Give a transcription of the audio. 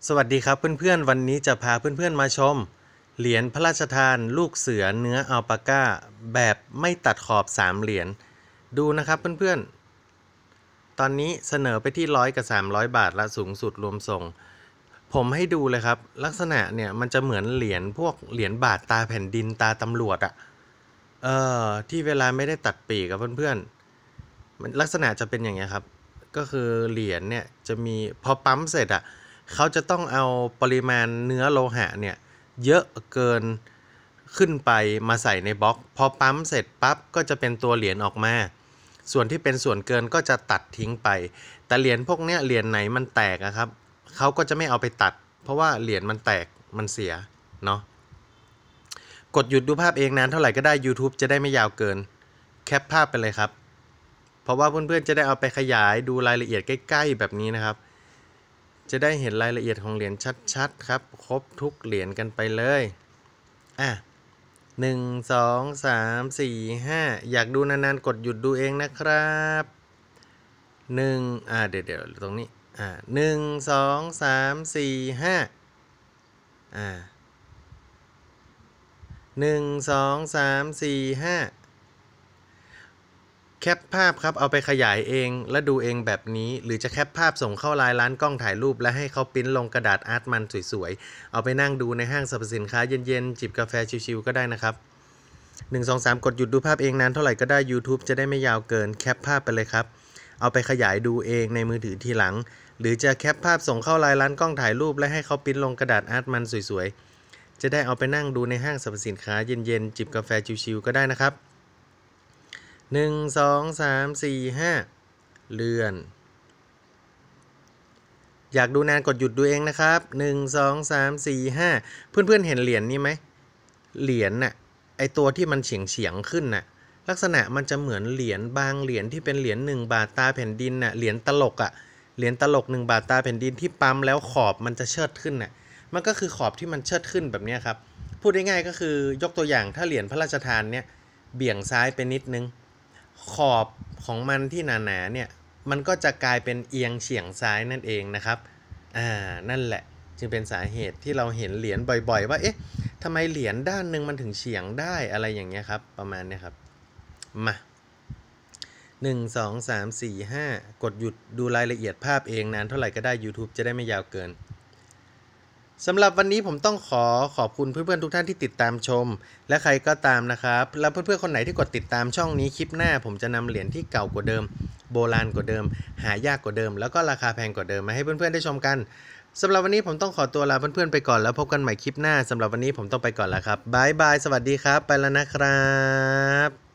สวัสดีครับเพื่อนๆวันนี้จะพาเพื่อนๆมาชมเหรียญพระราชทานลูกเสือเนื้ออัลปาก้าแบบไม่ตัดขอบ3เหรียญดูนะครับเพื่อนๆตอนนี้เสนอไปที่100กับ300บาทละสูงสุดรวมส่งผมให้ดูเลยครับลักษณะเนี่ยมันจะเหมือนเหรียญพวกเหรียญบาทตาแผ่นดินตาตำรวจอะที่เวลาไม่ได้ตัดปีกกับเพื่อนๆมันลักษณะจะเป็นอย่างเงี้ยครับก็คือเหรียญเนี่ยจะมีพอปั๊มเสร็จอะเขาจะต้องเอาปริมาณเนื้อโลหะเนี่ยเยอะเกินขึ้นไปมาใส่ในบล็อกพอปั๊มเสร็จปั๊บก็จะเป็นตัวเหรียญออกมาส่วนที่เป็นส่วนเกินก็จะตัดทิ้งไปแต่เหรียญพวกเนี้ยเหรียญไหนมันแตกครับเขาก็จะไม่เอาไปตัดเพราะว่าเหรียญมันแตกมันเสียเนาะกดหยุดดูภาพเองนานเท่าไหร่ก็ได้ YouTube จะได้ไม่ยาวเกินแคปภาพไปเลยครับเพราะว่าเพื่อนๆจะได้เอาไปขยายดูรายละเอียดใกล้ๆแบบนี้นะครับจะได้เห็นรายละเอียดของเหรียญชัดๆครับครบทุกเหรียญกันไปเลย1 2 3 4 5อยากดูนานๆกดหยุดดูเองนะครับเดี๋ยวตรงนี้1 2 3 4 5 1 2 3 4 5แคปภาพครับเอาไปขยายเองและดูเองแบบนี้หรือจะแคปภาพส่งเข้าไลน์ร้านกล้องถ่ายรูปและให้เขาปริ้นลงกระดาษอาร์ตมันสวยๆเอาไปนั่งดูในห้างสรรพสินค้าเย็นๆจิบกาแฟชิลๆก็ได้นะครับ1 2 3กดหยุดดูภาพเองนานเท่าไหร่ก็ได้ YouTube จะได้ไม่ยาวเกินแคปภาพไปเลยครับเอาไปขยายดูเองในมือถือทีหลังหรือจะแคปภาพส่งเข้าไลน์ร้านกล้องถ่ายรูปและให้เขาปริ้นลงกระดาษอาร์ตมันสวยๆจะได้เอาไปนั่งดูในห้างสรรพสินค้าเย็นๆจิบกาแฟชิลๆก็ได้นะครับ1 2 3 4 5เลื่อนอยากดูนานกดหยุดดูเองนะครับ1 2 3 4 5เพื่อนๆเห็นเหรียญนี้ไหมเหรียญน่ะไอตัวที่มันเฉียงขึ้นน่ะลักษณะมันจะเหมือนเหรียญบางเหรียญที่เป็นเหรียญ1บาทตาแผ่นดินน่ะเหรียญตลกเหรียญตลก1บาทตาแผ่นดินที่ปั๊มแล้วขอบมันจะเชิดขึ้นน่ะมันก็คือขอบที่มันเชิดขึ้นแบบนี้ครับพูดง่ายๆก็คือยกตัวอย่างถ้าเหรียญพระราชทานเนี่ยเบี่ยงซ้ายไปนิดนึงขอบของมันที่หนาๆเนี่ยมันก็จะกลายเป็นเอียงเฉียงซ้ายนั่นเองนะครับนั่นแหละจึงเป็นสาเหตุที่เราเห็นเหรียญบ่อยๆว่าเอ๊ะทำไมเหรียญด้านหนึ่งมันถึงเฉียงได้อะไรอย่างเงี้ยครับประมาณนี้ครับมา1 2 3 4 5กดหยุดดูรายละเอียดภาพเองนานเท่าไหร่ก็ได้ YouTube จะได้ไม่ยาวเกินสำหรับวันนี้ผมต้องขอบคุณเพื่อนๆทุกท่านที่ติดตามชมและใครก็ตามนะครับแล้วเพื่อนๆคนไหนที่กดติดตามช่องนี้คลิปหน้าผมจะนำเหรียญที่เก่ากว่าเดิมโบราณกว่าเดิมหายากกว่าเดิมแล้วก็ราคาแพงกว่าเดิมมาให้เพื่อนๆได้ชมกันสำหรับวันนี้ผมต้องขอตัวลาเพื่อนๆไปก่อนแล้วพบกันใหม่คลิปหน้าสำหรับวันนี้ผมต้องไปก่อนแล้วครับบ๊ายบายสวัสดีครับไปแล้วนะครับ